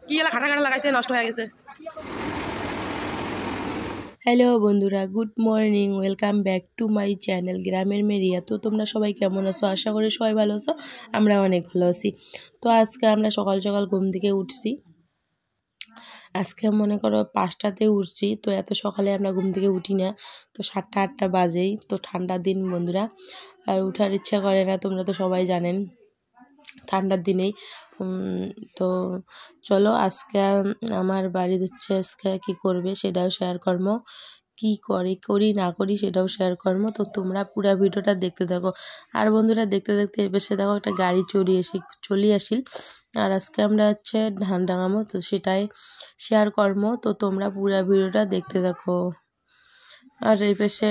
কি এলা খাটা খাটা লাগাইছে নষ্ট হয়ে গেছে। হ্যালো বন্ধুরা, good morning, welcome back to my channel গ্রামের মেরিয়া। তো তোমরা সবাই কেমন আছো? আশা করি সবাই ভালো আছো, আমরা অনেক ভালো আছি। তো আজকে আমরা সকাল সকাল ঘুম থেকে উঠছি। আজকে মনে করো 5টাতে উঠছি। তো এত সকালে আমরা ঘুম থেকে উঠি না, তো 7টা 8টা বাজেই। তো ঠান্ডার দিন বন্ধুরা, আর উঠার ইচ্ছা করে না, তোমরা তো সবাই জানেন ঠান্ডার দিনেই। তো চলো আজকে আমার বাড়ির হচ্ছে আজকে কী করবে সেটাও শেয়ার করবো, কী করি না করি সেটাও শেয়ার করবো। তো তোমরা পুরো ভিডিওটা দেখতে থাকো। আর বন্ধুরা দেখতে দেখতে এসে দেখো একটা গাড়ি চলে আসিল। আর আজকে আমরা হচ্ছে ধান ডাঙামো, তো সেটাই শেয়ার করবো। তো তোমরা পুরো ভিডিওটা দেখতে থাকো। আর এই পাশে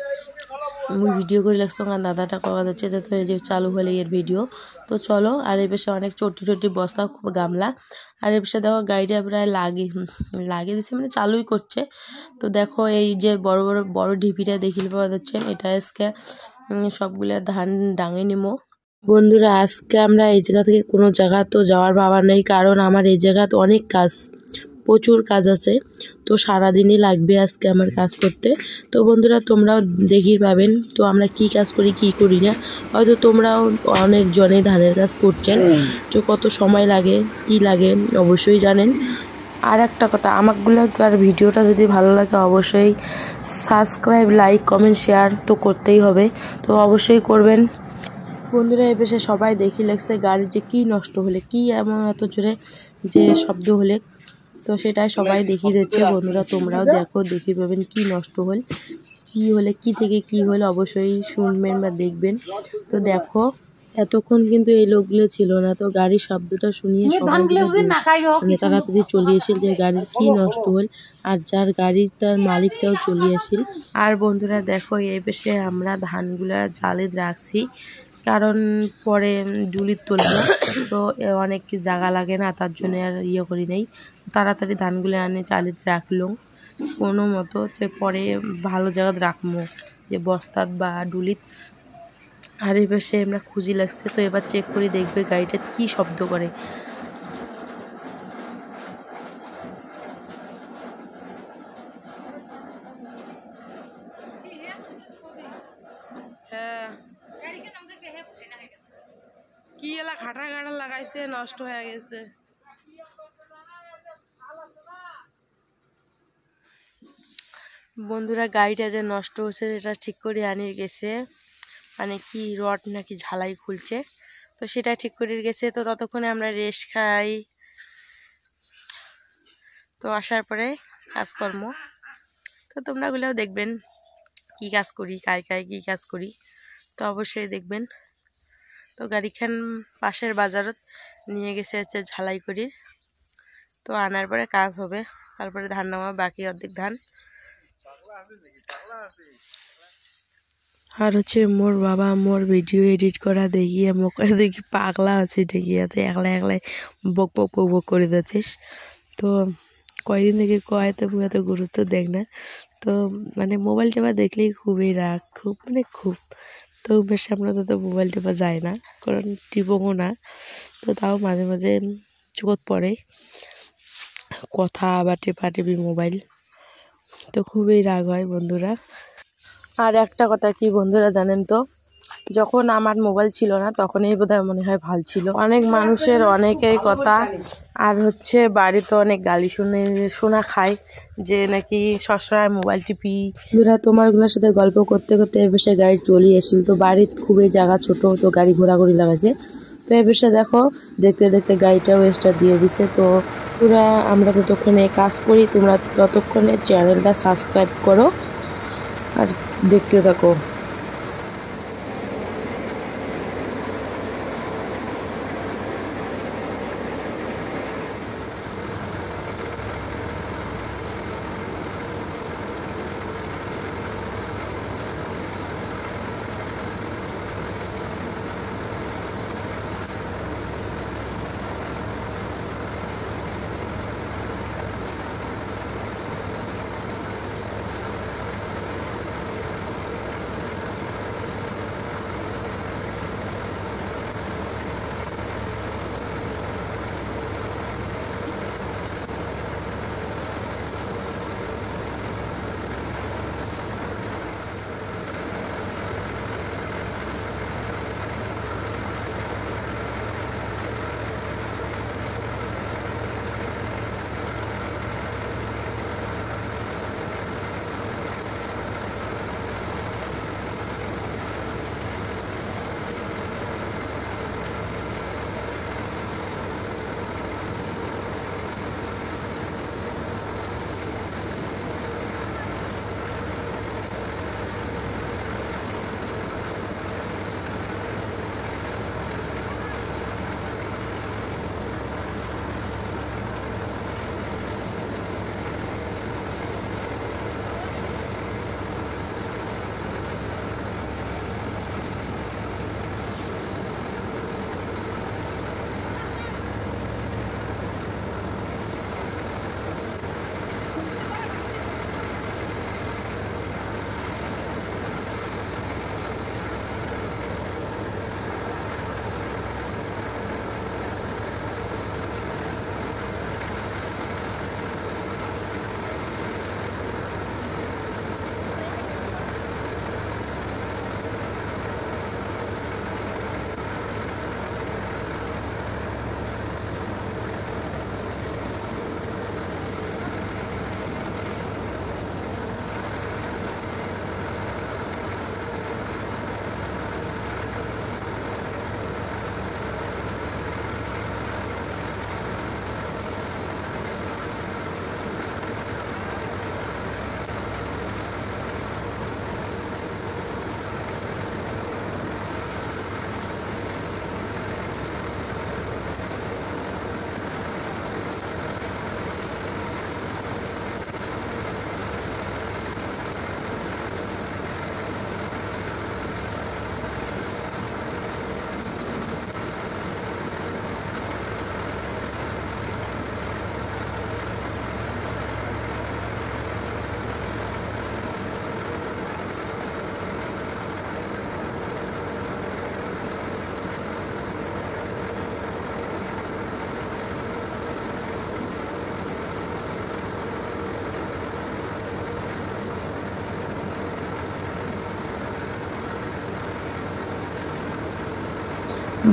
মুই ভিডিও করে লাগছো আমার দাদাটা করা যাচ্ছে যাতে এই যে চালু হলে এর ভিডিও। তো চলো। আর এই পাশে অনেক ছোটি বস্তা গামলা। আর এই পাশে দেখো গাড়িটা প্রায় লাগিয়ে দিচ্ছে, মানে চালুই করছে। তো দেখো এই যে বড় বড় ঢিপিটা দেখিল পাওয়া যাচ্ছে, এটা আজকে সবগুলা ধান ডাঙে নিমো। বন্ধুরা আজকে আমরা এই জায়গা থেকে কোনো জায়গা তো যাওয়ার ভাবা নেই, কারণ আমার এই জায়গাতে অনেক কাজ, প্রচুর কাজ আছে। তো সারাদিনই লাগবে আজকে আমার কাজ করতে। তো বন্ধুরা তোমরাও দেখি পাবেন তো আমরা কি কাজ করি কি করি না। হয়তো তোমরাও অনেকজনেই ধানের কাজ করছেন, তো কত সময় লাগে কি লাগে অবশ্যই জানেন। আর একটা কথা, আমাগুলো আর ভিডিওটা যদি ভালো লাগে অবশ্যই সাবস্ক্রাইব, লাইক, কমেন্ট, শেয়ার তো করতেই হবে, তো অবশ্যই করবেন। বন্ধুরা এই পেশে সবাই দেখি লাগছে গাড়ির যে কি নষ্ট হলে, কি এমন এত জোরে যে শব্দ হলে, তো সেটাই সবাই দেখিয়ে দিচ্ছে। বন্ধুরা তোমরাও দেখো, দেখি পাবেন কি নষ্ট হল, কি হলে কি থেকে কি হলে অবশ্যই শুনবেন বা দেখবেন। তো দেখো এতক্ষণ কিন্তু এই লোকগুলো ছিল না, তো গাড়ির শব্দটা শুনিয়ে সবাই মানে তাড়াতাড়ি চলে এসেছিল যে গাড়ির কি নষ্ট হল। আর যার গাড়ি তার মালিকটাও চলে আসিল। আর বন্ধুরা দেখো এই পেশে আমরা ধানগুলা জালে রাখছি, কারণ পরে ডুলির তুলবো, তো অনেক জায়গা লাগে না, তার জন্য আর করি নাই। তাড়াতাড়ি ধানগুলো আনে চালিয়ে রাখলো কোনো মতো, যে পরে ভালো জায়গায় রাখবো, যে বস্তাত বা ডুলিত। আর এবার সে আমরা খুঁজি লাগছে, তো এবার চেক করে দেখবে গাড়িটা কি শব্দ করে। হ্যাঁ, কি এলা খাটা খাটা লাগাইছে নষ্ট হয়ে গেছে। বন্ধুরা গাড়িটা যে নষ্ট হচ্ছে সেটা ঠিক করে আনিয়ে গেছে, মানে কি রড নাকি ঝালাই খুলছে, তো সেটা ঠিক করে গেছে। তো ততক্ষণে আমরা রেস্ট খাই। তো আসার পরে কাজকর্ম, তো তোমরাগুলোও দেখবেন কি কাজ করি, কায় কি কাজ করি, তো অবশ্যই দেখবেন। তো গাড়িখান পাশের বাজারত নিয়ে গেছে হচ্ছে ঝালাই করি, তো আনার পরে কাজ হবে, তারপরে ধান নামা বাকি অর্ধেক ধান। আর হচ্ছে মোর বাবা মোর ভিডিও এডিট করা দেখিয়ে মোকে দেখি পাগলা আছে দেখিয়াতে একলা একলাই বক বক বক বক করে যাচ্ছিস। তো কয়দিন থেকে কয় তো এত গুরুত্ব দেখ না, তো মানে মোবাইল টেপা দেখলেই খুবই রাগ, খুব মানে খুব। তো বেশ আমরা তো মোবাইল টেপা যায় না, কারণ টিপও না, তো তাও মাঝে মাঝে চোখত পড়ে কথা বা টেপা টেপি মোবাইল, তো খুবই রাগ হয় বন্ধুরা। আর একটা কথা কি বন্ধুরা জানেন তো, যখন আমার মোবাইল ছিল না তখনই বোধহয় মনে হয় ভাল ছিল। অনেক মানুষের অনেকেই কথা, আর হচ্ছে বাড়িতে অনেক গালি শোনা খায় যে নাকি সবসময় মোবাইল টিপি। বন্ধুরা তোমারগুলোর সাথে গল্প করতে করতে এ বেশে গাড়ি চলে আসিল, তো বাড়ির খুবই জায়গা ছোট, তো গাড়ি ঘোরাঘুরি লাগাইছে। তো এ বেশে দেখো দেখতে দেখতে গাড়িটাও স্টার্ট দিয়ে দিছে। তো পুরা আমরা ততক্ষণে কাজ করি, তোমরা ততক্ষণে চ্যানেলটা সাবস্ক্রাইব করো আর দেখতে থাকো।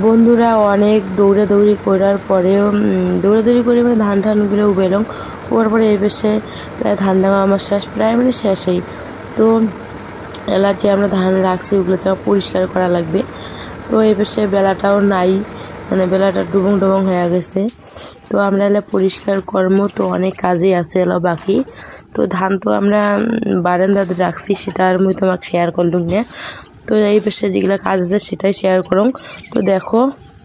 বন্ধুরা অনেক দৌড়াদৌড়ি করার পরেও দৌড়াদৌড়ি করে মানে ধান টানগুলো উবেলাম। ওর পরে এই বেশে প্রায় ধান ডাঙা আমার শেষ, প্রায় মানে শেষেই। তো এলা যে আমরা ধান রাখছি ওগুলো যা পরিষ্কার করা লাগবে। তো এই বেশে বেলাটাও নাই, মানে বেলাটা ডুবং ডুবং হয়ে গেছে। তো আমরা এলা পরিষ্কার কর্ম তো অনেক কাজই আছে এলা বাকি। তো ধান তো আমরা বারান্দাতে রাখছি, সেটা আর মুই তোমাকে শেয়ার করলুম না। তো এই বেশে যেগুলো কাজ আছে সেটাই শেয়ার করুন। তো দেখো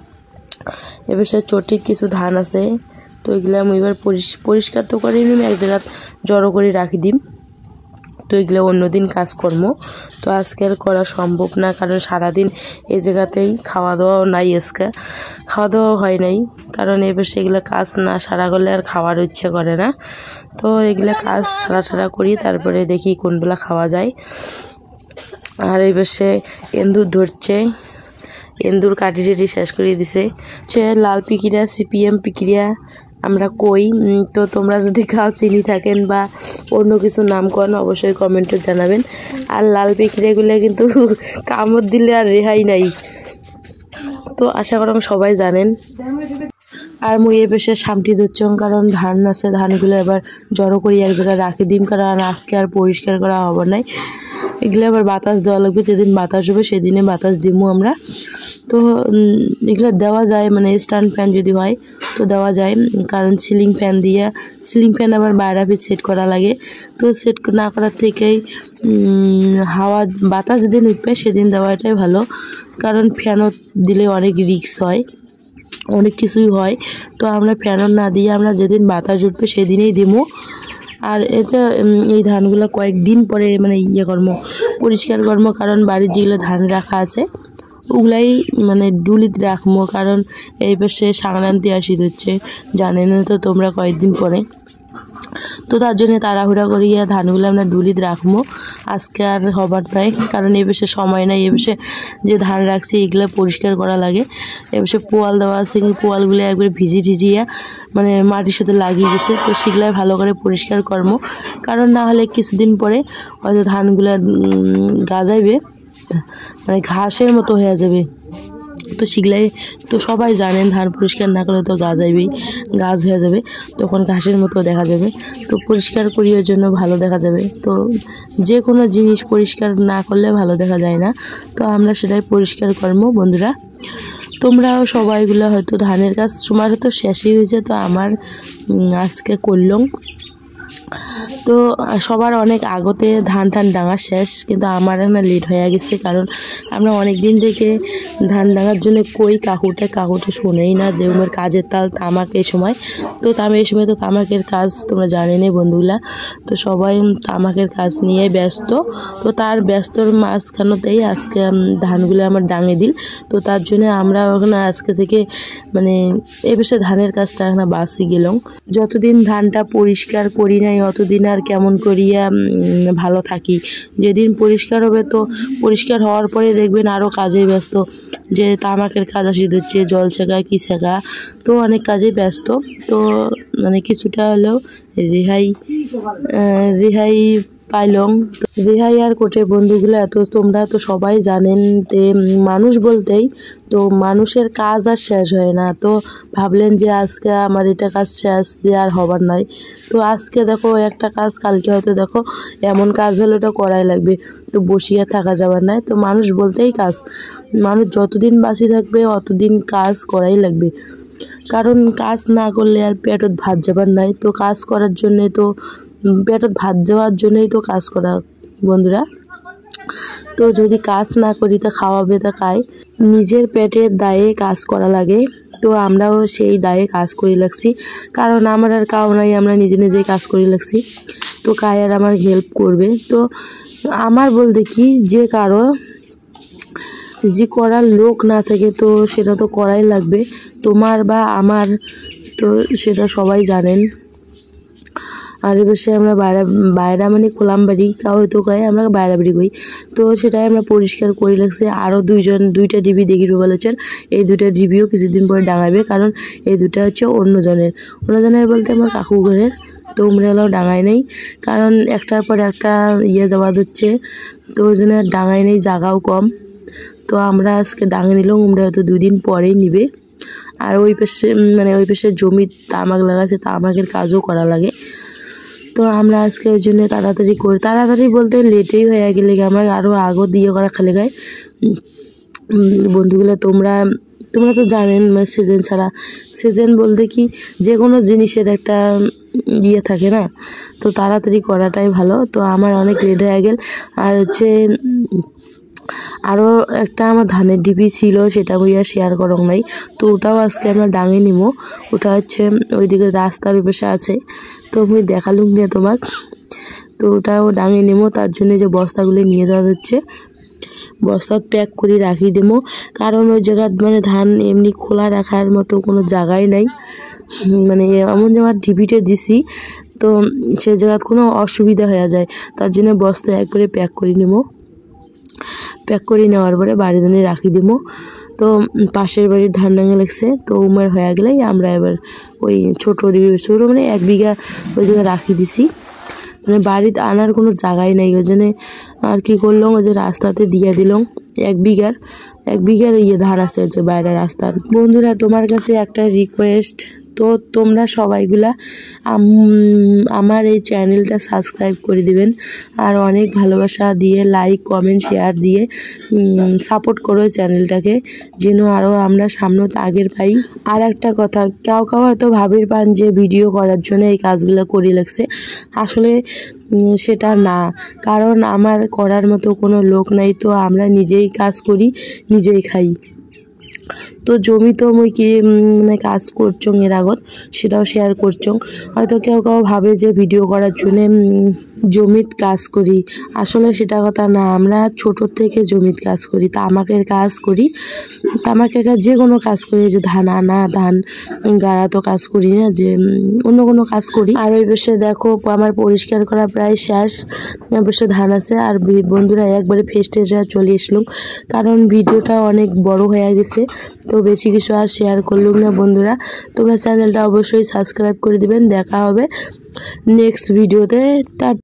এ বেশে চটিক কিছু ধান আছে, তো এগুলো আমি এবার পরিষ্কার তো করে নিম, এক জায়গা জড়ো করে রাখি দিম। তো এগুলো অন্যদিন কাজ করবো, তো আজকে আর করা সম্ভব না, কারণ সারাদিন এই জায়গাতেই খাওয়া দাওয়াও নাই, আজকে খাওয়া দাওয়াও হয় নাই, কারণ এবার সেগুলো কাজ না সারা করলে আর খাওয়ার ইচ্ছে করে না। তো এগুলো কাজ সারা করি, তারপরে দেখি কোনবেলা খাওয়া যায়। আর এই বসে এন্দুর ধরছে, এন্দুর কাটি টাটি শেষ করে দিছে। লাল পিকিরা সিপিএম পিকিরা আমরা কই। তো তোমরা যদি খাও চিনি থাকেন বা অন্য কিছু নাম করেন অবশ্যই কমেন্টে জানাবেন। আর লাল পিকিরাগুলো কিন্তু কামড় দিলে আর রেহাই নাই, তো আশা করি সবাই জানেন। আর মুই এর বেশে সামটি ধরছ, কারণ ধান আছে, ধানগুলো এবার জড়ো করি এক জায়গায় রাখি দিম, কারণ আজকে আর পরিষ্কার করা হবে নাই। এগুলো আবার বাতাস দেওয়া লাগবে, যেদিন বাতাস হবে সেদিনে বাতাস দিমু আমরা। তো এগুলো দেওয়া যায়, মানে স্ট্যান্ড ফ্যান যদি হয় তো দেওয়া যায়, কারণ সিলিং ফ্যান দিয়ে সিলিং ফ্যান আবার বাইরে সেট করা লাগে। তো সেট না করার থেকেই হাওয়া বাতাস যেদিন উঠবে সেদিন দেওয়াটাই ভালো, কারণ ফ্যানও দিলে অনেক রিস্ক হয়, অনেক কিছুই হয়। তো আমরা ফ্যানও না দিয়ে আমরা যেদিন বাতাস উঠবে সেদিনেই দিমু। আর এটা এই ধানগুলো কয়েকদিন পরে মানে পরিষ্কার কর্ম, কারণ বাড়ির যেগুলো ধান রাখা আছে ওগুলাই মানে ডুলিতে রাখবো, কারণ এই পাশে সংক্রান্তি আসি হচ্ছে, জানেন তো তোমরা কয়েকদিন পরে। তো তার জন্য তাড়াহুড়া করিয়া ধানগুলো আমরা ডুলিতে রাখবো, আজকে আর হবার নয়, কারণ এ বেশে সময় নাই। এ বেশে যে ধান রাখছি এগুলো পরিষ্কার করা লাগে। এ বেশে পোয়াল দেওয়া আছে, পোয়ালগুলো একবারে ভিজিয়া মানে মাটির সাথে লাগিয়ে গেছে, তো সেগুলো ভালো করে পরিষ্কার করবো, কারণ না হলে কিছুদিন পরে হয়তো ধানগুলো গাজাইবে, মানে ঘাসের মতো হয়ে যাবে। তো সেগুলাই তো সবাই জানেন, ধান পরিষ্কার না করলে তো গাছ হয়ে যাবে, তখন ঘাসের মতো দেখা যাবে। তো পরিষ্কার করিয়ার জন্য ভালো দেখা যাবে। তো যে কোনো জিনিস পরিষ্কার না করলে ভালো দেখা যায় না, তো আমরা সেটাই পরিষ্কার করবো বন্ধুরা। তোমরাও সবাইগুলো হয়তো ধানের কাজ তোমার তো শেষই হয়েছে, তো আমার আজকে করলাম। তো সবার অনেক আগতে ধান ডাঙা শেষ, কিন্তু আমার না লেট হয়ে গেছে, কারণ আমরা অনেক দিন থেকে ধান ডাঙার জন্য কই কাকুটা শোনেই না যে ওর কাজের তাল তামাক এই সময়। তো এই সময় তো তামাকের কাজ তোমরা জানেনই বন্ধুগুলা, তো সবাই তামাকের কাজ নিয়ে ব্যস্ত। তো তার ব্যস্তর মাঝখানেতেই আজকে ধানগুলো আমার ডাঙে দিল। তো তার জন্য আমরা ওখানে আজকে থেকে মানে এ বেশে ধানের কাজটা এখন বাসি গেলাম। যতদিন ধানটা পরিষ্কার করি নাই অতদিন আর কেমন করিয়া ভালো থাকি। যেদিন পরিষ্কার হবে, তো পরিষ্কার হওয়ার পরে দেখবেন আরও কাজে ব্যস্ত, যে তামাকের কাজ আসি দিচ্ছে, জল ছেঁকা কি ছেঁকা, তো অনেক কাজে ব্যস্ত। তো মানে কিছুটা হলেও রেহাই পাইলাম। রেহাই আর কোটে বন্ধুগুলো, এত তোমরা তো সবাই জানেন যে মানুষ বলতেই তো মানুষের কাজ আর শেষ হয় না। তো ভাবলেন যে আজকে আমার এটা কাজ শেষ দিয়ে আর হবার নয়, তো আজকে দেখো একটা কাজ, কালকে হয়তো দেখো এমন কাজ হলে ওটা করাই লাগবে, তো বসিয়ে থাকা যাবার নয়। তো মানুষ বলতেই কাজ, মানুষ যতদিন বাঁচি থাকবে অতদিন কাজ করাই লাগবে, কারণ কাজ না করলে আর পেটত ভাত যাবার নাই। তো কাজ করার জন্যে তো পেটত ভাত যাওয়ার জন্যই তো কাজ করা বন্ধুরা। তো যদি কাজ না করি তা খাওয়াবে তা খায়, নিজের পেটের দায়ে কাজ করা লাগে। তো আমরাও সেই দায়ে কাজ করে লাগছি, কারণ আমার আর কাউ নাই, আমরা নিজেই কাজ করে লাগছি। তো কায় আর আমার হেল্প করবে, তো আমার বলতে কি যে কারো যে করার লোক না থাকে তো সেটা তো করাই লাগবে, তোমার বা আমার, তো সেটা সবাই জানেন। আর এ বসে আমরা বাইরা মানে খোলাম বাড়ি কাউ হয়তো কয়, আমরা বাইরা বাড়ি কই। তো সেটাই আমরা পরিষ্কার করে লাগছে। আরও দুইটা ডিবি দেখিবে বলেছেন, এই দুইটা ডিবিও কিছুদিন পরে ডাঙাবে, কারণ এই দুটা হচ্ছে অন্যজনের বলতে আমার কাকু ঘরের। তো আমরা হলেও ডাঙাই নেই, কারণ একটার পর একটা যাওয়া দিচ্ছে, তো ওই জন্য ডাঙাই নেই, জায়গাও কম। তো আমরা আজকে ডাঙে নিলাম, আমরা হয়তো 2 দিন পরেই নিবে। আর ওই পাশে ওই পাশে জমি তামাক লাগাচ্ছে, তামাকের কাজও করা লাগে। তো আমরা আজকে ওই জন্য তাড়াতাড়ি করি, তাড়াতাড়ি বলতে লেটেই হয়ে গেলে আমার আরও আগো দিয়ে করা খালে গায়ে। বন্ধুগুলো তোমরা তো জানেন সিজন ছাড়া, সিজন বলতে কি যে কোনো জিনিসের একটা ইয়ে থাকে না, তো তাড়াতাড়ি করাটাই ভালো। তো আমার অনেক লেট হয়ে গেল। আর হচ্ছে আরও একটা আমার ধানের ডিপি ছিল, সেটা বইয়া শেয়ার করং নাই, তো ওটাও আজকে আমরা ডাঙে নিব। ওটা হচ্ছে ওইদিকে রাস্তার পাশে আছে, তো আমি দেখালুম নিয়ে তোমাক। তো ওটাও ডাঙে নেবো, তার জন্য যে বস্তাগুলো নিয়ে যাওয়া হচ্ছে, বস্তা প্যাক করে রাখি দেবো। কারণ ওই জায়গা ধান এমনি খোলা রাখার মতো কোনো জায়গাই নাই, এমন জায়গায় ডিপিটা দিছি, তো সে জায়গায় কোনো অসুবিধা হয়ে যায়, তার জন্য বস্তা একবারে প্যাক করে নেব। প্যাক করে নেওয়ার পরে বাড়ি ধানে রাখি দেবো। তো পাশের বাড়ির ধান ডাঙে লাগছে, তো উমার হয়ে গেলেই আমরা এবার ওই ছোটো 1 বিঘা ওই জায়গায় রাখি দিছি। বাড়িতে আনার কোনো জায়গাই নাই, ওই জন্যে আর কি করলাম, ওই যে রাস্তাতে দিয়ে দিলাম 1 বিঘার ধান আছে যে বাইরের রাস্তার। বন্ধুরা তোমার কাছে একটা রিকোয়েস্ট, তো তোমরা সবাইগুলা আমার এই চ্যানেলটা সাবস্ক্রাইব করে দিবেন, আর অনেক ভালোবাসা দিয়ে লাইক কমেন্ট শেয়ার দিয়ে সাপোর্ট করো চ্যানেলটাকে, যেন আরও আমরা সামনে আগের পাই। আর একটা কথা, কেউ হয়তো ভাবির পান যে ভিডিও করার জন্য এই কাজগুলো করে লাগছে, আসলে সেটা না, কারণ আমার করার মতো কোনো লোক নাই, তো আমরা নিজেই কাজ করি, নিজেই খাই। তো জমি তো মই কি কাজ করছং এর আগত, সেটাও শেয়ার করছং। হয়তো কেউ ভাবে যে ভিডিও করার জন্যে জমিত কাজ করি, আসলে সেটা কথা না। আমরা ছোটোর থেকে জমিত কাজ করি, তামাকের কাজ করি, তামাকের কাজ যে কোনো কাজ করি, যে ধান আনা ধান গাড়া তো কাজ করি না, যে অন্য কোনো কাজ করি। আর ওই পাশে দেখো আমার পরিষ্কার করা প্রায় শেষ, ওই পাশে ধান আছে। আর বন্ধুরা একবারে ফেস্টে চলে আসলাম, কারণ ভিডিওটা অনেক বড় হয়ে গেছে, তো বেশি কিছু আর শেয়ার করলাম না। বন্ধুরা তোমরা চ্যানেলটা অবশ্যই সাবস্ক্রাইব করে দিবেন, দেখা হবে নেক্সট ভিডিওতে।